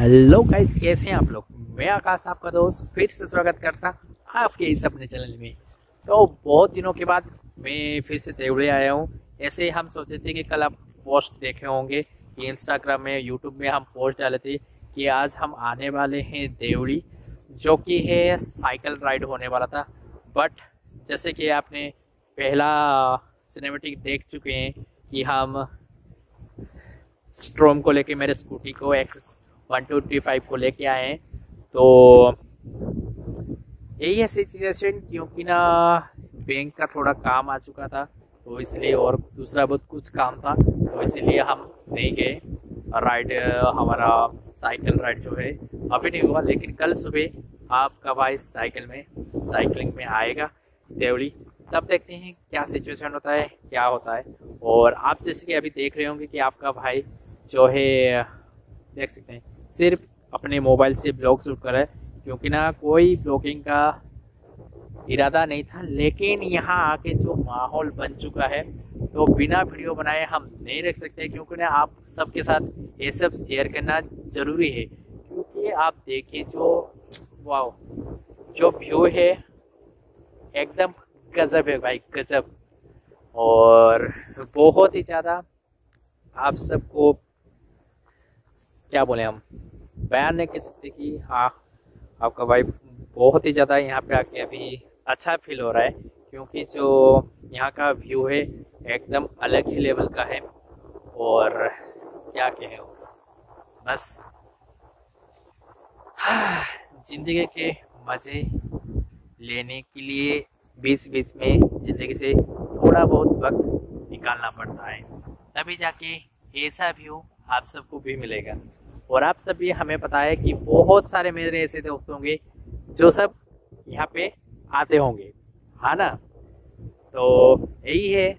Hello guys, कैसे हैं आप लोग। मैं आकाश, आपका दोस्त, फिर से स्वागत करता आपके इस अपने चैनल में। तो बहुत दिनों के बाद मैं फिर से देवड़ी आया हूँ। ऐसे हम सोचे थे कि कल आप पोस्ट देखे होंगे कि इंस्टाग्राम में, यूट्यूब में हम पोस्ट डाले थे कि आज हम आने वाले हैं देवड़ी, जो कि है साइकिल राइड होने वाला था। बट जैसे कि आपने पहला सिनेमेटिक देख चुके हैं कि हम स्ट्रोम को लेके, मेरे स्कूटी को X125 को लेके आए हैं। तो यही है सिचुएशन, क्योंकि ना बैंक का थोड़ा काम आ चुका था, तो इसलिए, और दूसरा बहुत कुछ काम था, तो इसीलिए हम नहीं गए राइड। हमारा साइकिल राइड जो है अभी नहीं हुआ, लेकिन कल सुबह आपका भाई साइकिलिंग में आएगा देवड़ी। तब देखते हैं क्या सिचुएशन होता है, क्या होता है। और आप जैसे कि अभी देख रहे होंगे कि आपका भाई जो है, देख सकते हैं, सिर्फ अपने मोबाइल से ब्लॉग शूट कर रहा है, क्योंकि ना कोई ब्लॉगिंग का इरादा नहीं था। लेकिन यहाँ आके जो माहौल बन चुका है, तो बिना वीडियो बनाए हम नहीं रख सकते, क्योंकि ना आप सबके साथ ये सब शेयर करना ज़रूरी है। क्योंकि आप देखिए वाओ, जो व्यू है एकदम गजब है भाई, गजब। और बहुत ही ज़्यादा, आप सबको क्या बोले, हम बयान नहीं कर सकते कि हाँ, आपका भाई बहुत ही ज़्यादा यहाँ पे आके अभी अच्छा फील हो रहा है, क्योंकि जो यहाँ का व्यू है एकदम अलग ही लेवल का है। और क्या कहें, बस ज़िंदगी के मज़े लेने के लिए बीच बीच में ज़िंदगी से थोड़ा बहुत वक्त निकालना पड़ता है, तभी जाके ऐसा व्यू आप सबको भी मिलेगा। और आप सब भी, हमें पता है कि बहुत सारे मेरे ऐसे दोस्त होंगे जो सब यहाँ पे आते होंगे, हाँ ना। तो यही है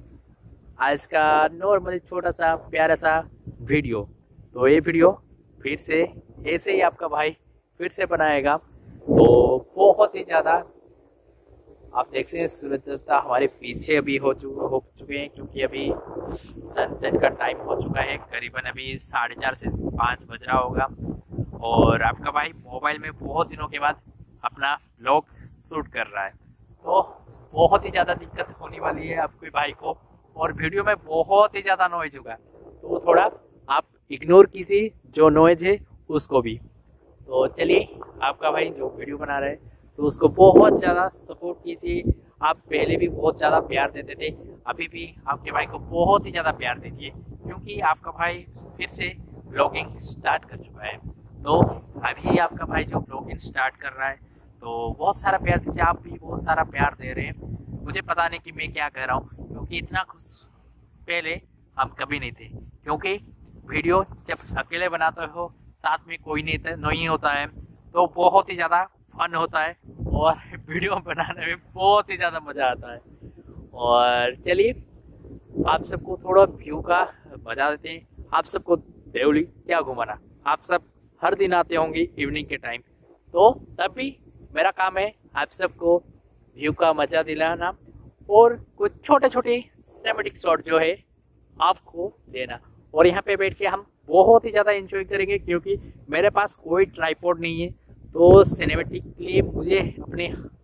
आज का नॉर्मल छोटा सा प्यारा सा वीडियो। तो ये वीडियो फिर से ऐसे ही आपका भाई फिर से बनाएगा। तो बहुत ही ज़्यादा आप देख सकते हैं, सूरज देवता हमारे पीछे अभी हो चुके हैं, क्योंकि अभी सनसेट का टाइम हो चुका है। करीबन अभी 4:30 से 5 बज रहा होगा। और आपका भाई मोबाइल में बहुत दिनों के बाद अपना व्लॉग शूट कर रहा है, तो बहुत ही ज़्यादा दिक्कत होने वाली है आपके भाई को। और वीडियो में बहुत ही ज़्यादा नॉइज होगा, तो थोड़ा आप इग्नोर कीजिए जो नॉइज है उसको भी। तो चलिए, आपका भाई जो वीडियो बना रहा है, तो उसको बहुत ज़्यादा सपोर्ट कीजिए। आप पहले भी बहुत ज़्यादा प्यार देते थे, अभी भी आपके भाई को बहुत ही ज़्यादा प्यार दीजिए, क्योंकि आपका भाई फिर से ब्लॉगिंग स्टार्ट कर चुका है। तो अभी आपका भाई जो ब्लॉगिंग स्टार्ट कर रहा है, तो बहुत सारा प्यार दीजिए। आप भी बहुत सारा प्यार दे रहे हैं, मुझे पता नहीं कि मैं क्या कह रहा हूँ, क्योंकि इतना खुश पहले हम कभी नहीं थे। क्योंकि वीडियो जब अकेले बनाते हो, साथ में कोई नहीं होता है, तो बहुत ही ज़्यादा फन होता है, और वीडियो बनाने में बहुत ही ज़्यादा मज़ा आता है। और चलिए, आप सबको थोड़ा व्यू का मजा देते हैं। आप सबको देवली क्या घुमाना, आप सब हर दिन आते होंगे इवनिंग के टाइम, तो तब भी मेरा काम है आप सबको व्यू का मज़ा दिलाना, और कुछ छोटे छोटे सिनेमैटिक शॉट जो है आपको देना। और यहाँ पे बैठ के हम बहुत ही ज़्यादा एंजॉय करेंगे, क्योंकि मेरे पास कोई ट्राइपॉड नहीं है, तो सिनेमैटिक के लिए मुझे अपने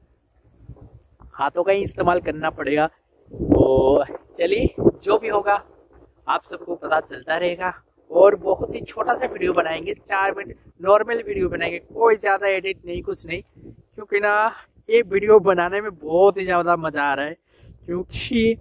हाथों का ही इस्तेमाल करना पड़ेगा। तो चलिए, जो भी होगा आप सबको पता चलता रहेगा। और बहुत ही छोटा सा वीडियो बनाएंगे, 4 मिनट नॉर्मल वीडियो बनाएंगे, कोई ज़्यादा एडिट नहीं, कुछ नहीं। क्योंकि ना ये वीडियो बनाने में बहुत ही ज़्यादा मज़ा आ रहा है, क्योंकि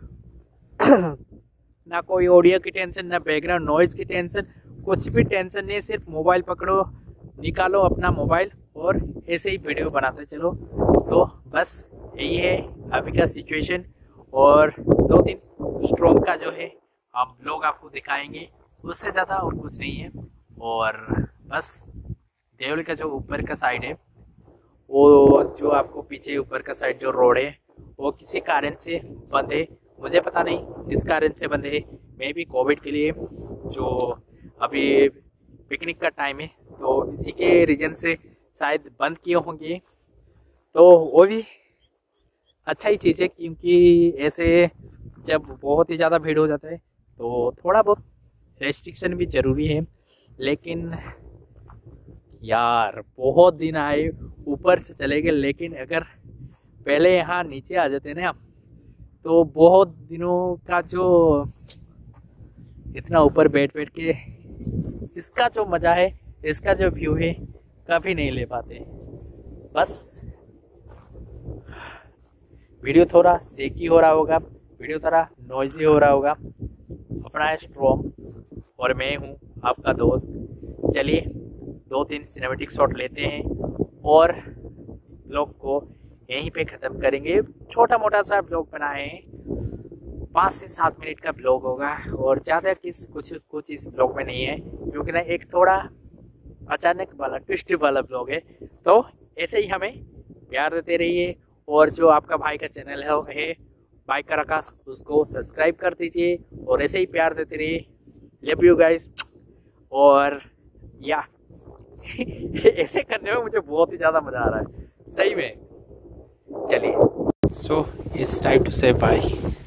ना कोई ऑडियो की टेंशन, ना बैकग्राउंड नॉइज की टेंशन, कुछ भी टेंशन नहीं। सिर्फ मोबाइल पकड़ो, निकालो अपना मोबाइल, और ऐसे ही वीडियो बनाते चलो। तो बस यही है अभी का सिचुएशन। और 2 दिन स्ट्रोम का जो है हम लोग आपको दिखाएंगे, उससे ज़्यादा और कुछ नहीं है। और बस देवली का जो ऊपर का साइड है, वो जो आपको पीछे ऊपर का साइड जो रोड है, वो किसी कारण से बंद है। मुझे पता नहीं किस कारण से बंद है, मे भी कोविड के लिए, जो अभी पिकनिक का टाइम है, तो इसी के रीजन से शायद बंद किए होंगे। तो वो भी अच्छा ही चीज़ है, क्योंकि ऐसे जब बहुत ही ज़्यादा भीड़ हो जाता है, तो थोड़ा बहुत रेस्ट्रिक्शन भी ज़रूरी है। लेकिन यार बहुत दिन आए, ऊपर से चले गए, लेकिन अगर पहले यहाँ नीचे आ जाते ना तो बहुत दिनों का जो इतना ऊपर बैठ बैठ के इसका जो मज़ा है, इसका जो व्यू है, कभी नहीं ले पाते। बस वीडियो थोड़ा शेकी हो रहा होगा, वीडियो थोड़ा नॉइजी हो रहा होगा। अपना है स्ट्रॉम और मैं हूँ आपका दोस्त। चलिए 2-3 सिनेमैटिक शॉट लेते हैं और ब्लॉग को यहीं पे ख़त्म करेंगे। छोटा मोटा सा ब्लॉग बनाए हैं, 5 से 7 मिनट का ब्लॉग होगा और ज़्यादा कुछ इस ब्लॉग में नहीं है, क्योंकि ना एक थोड़ा अचानक वाला ट्विस्ट वाला ब्लॉग है। तो ऐसे ही हमें प्यार देते रहिए और जो आपका भाई का चैनल है बाइक का आकाश, उसको सब्सक्राइब कर दीजिए और ऐसे ही प्यार देते रहिए। Love you guys. और या ऐसे करने में मुझे बहुत ही ज़्यादा मज़ा आ रहा है सही में। चलिए, so it's time to say bye.